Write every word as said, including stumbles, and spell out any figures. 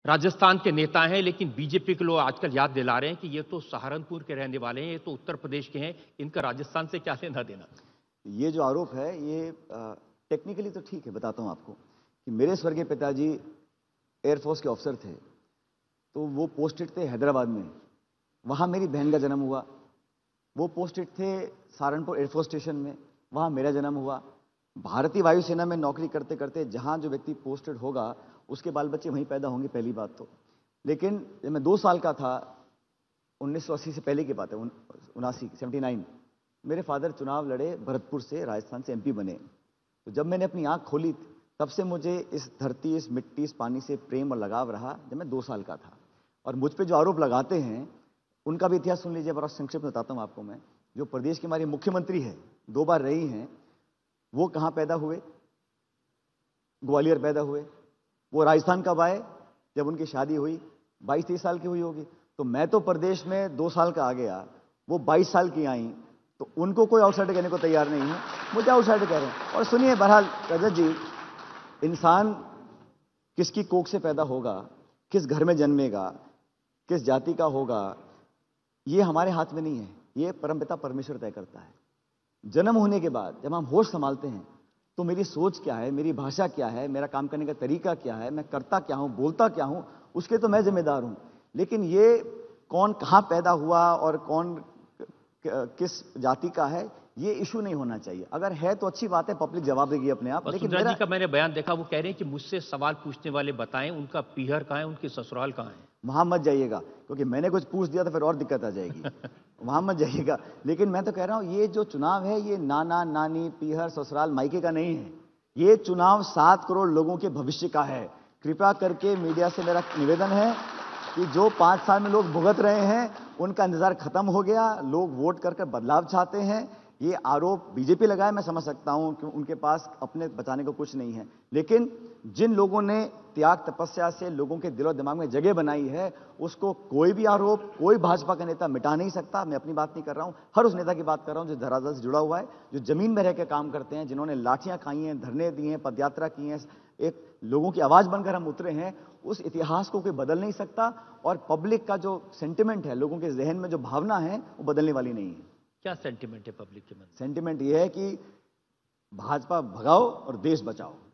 राजस्थान के नेता हैं, लेकिन बीजेपी के लोग आजकल याद दिला रहे हैं कि ये तो सहारनपुर के रहने वाले हैं, ये तो उत्तर प्रदेश के हैं, इनका राजस्थान से क्या लेना देना। ये जो आरोप है ये टेक्निकली तो ठीक है, बताता हूं आपको कि मेरे स्वर्गीय पिताजी एयरफोर्स के ऑफिसर थे, तो वो पोस्टेड थे हैदराबाद में, वहां मेरी बहन का जन्म हुआ। वो पोस्टेड थे सहारनपुर एयरफोर्स स्टेशन में, वहां मेरा जन्म हुआ। भारतीय वायुसेना में नौकरी करते करते जहां जो व्यक्ति पोस्टेड होगा उसके बाल बच्चे वहीं पैदा होंगे, पहली बात तो। लेकिन जब मैं दो साल का था, उन्नीस सौ अस्सी से पहले की बात है, उनासी सेवेंटी नाइन, मेरे फादर चुनाव लड़े भरतपुर से, राजस्थान से एमपी बने। तो जब मैंने अपनी आंख खोली तब से मुझे इस धरती, इस मिट्टी, इस पानी से प्रेम और लगाव रहा, जब मैं दो साल का था। और मुझ पे जो आरोप लगाते हैं उनका भी इतिहास सुन लीजिए, बड़ा संक्षिप्त बताता हूं आपको मैं। जो प्रदेश की हमारी मुख्यमंत्री है, दो बार रही हैं, वो कहां पैदा हुए? ग्वालियर पैदा हुए। वो राजस्थान कब आए? जब उनकी शादी हुई, बाईस तेईस साल की हुई होगी। तो मैं तो प्रदेश में दो साल का आ गया, वो बाईस साल की आई, तो उनको कोई आउटसाइडर कहने को तैयार नहीं है, मुझे आउटसाइडर कह रहे हैं। और सुनिए, बहरहाल रजत जी, इंसान किसकी कोख से पैदा होगा, किस घर में जन्मेगा, किस जाति का होगा, ये हमारे हाथ में नहीं है, ये परमपिता परमेश्वर तय करता है। जन्म होने के बाद जब हम होश संभालते हैं तो मेरी सोच क्या है, मेरी भाषा क्या है, मेरा काम करने का तरीका क्या है, मैं करता क्या हूं, बोलता क्या हूं, उसके तो मैं जिम्मेदार हूं। लेकिन ये कौन कहां पैदा हुआ और कौन किस जाति का है, ये इशू नहीं होना चाहिए। अगर है तो अच्छी बात है, पब्लिक जवाब देगी अपने आप। लेकिन मेरा... जी का मैंने बयान देखा, वो कह रहे हैं कि मुझसे सवाल पूछने वाले बताएं उनका पीहर कहां है, उनकी ससुराल कहां है। वहां मत जाइएगा, क्योंकि मैंने कुछ पूछ दिया तो फिर और दिक्कत आ जाएगी। वहां मत जाइएगा। लेकिन मैं तो कह रहा हूं, ये जो चुनाव है, ये नाना नानी पीहर ससुराल मायके का नहीं है। ये चुनाव सात करोड़ लोगों के भविष्य का है। कृपया करके मीडिया से मेरा निवेदन है कि जो पांच साल में लोग भुगत रहे हैं उनका इंतजार खत्म हो गया, लोग वोट कर कर बदलाव चाहते हैं। ये आरोप बीजेपी लगाए, मैं समझ सकता हूं कि उनके पास अपने बचाने को कुछ नहीं है, लेकिन जिन लोगों ने त्याग तपस्या से लोगों के दिलो दिमाग में जगह बनाई है, उसको कोई भी आरोप, कोई भाजपा का नेता मिटा नहीं सकता। मैं अपनी बात नहीं कर रहा हूं, हर उस नेता की बात कर रहा हूं जो धरातल से जुड़ा हुआ है, जो जमीन में रह के काम करते हैं, जिन्होंने लाठियां खाई हैं, धरने दिए हैं, पदयात्रा की है, एक लोगों की आवाज बनकर हम उतरे हैं। उस इतिहास को कोई बदल नहीं सकता, और पब्लिक का जो सेंटिमेंट है, लोगों के जहन में जो भावना है, वो बदलने वाली नहीं है। क्या सेंटिमेंट है पब्लिक के मन? सेंटिमेंट ये है कि भाजपा भगाओ और देश बचाओ।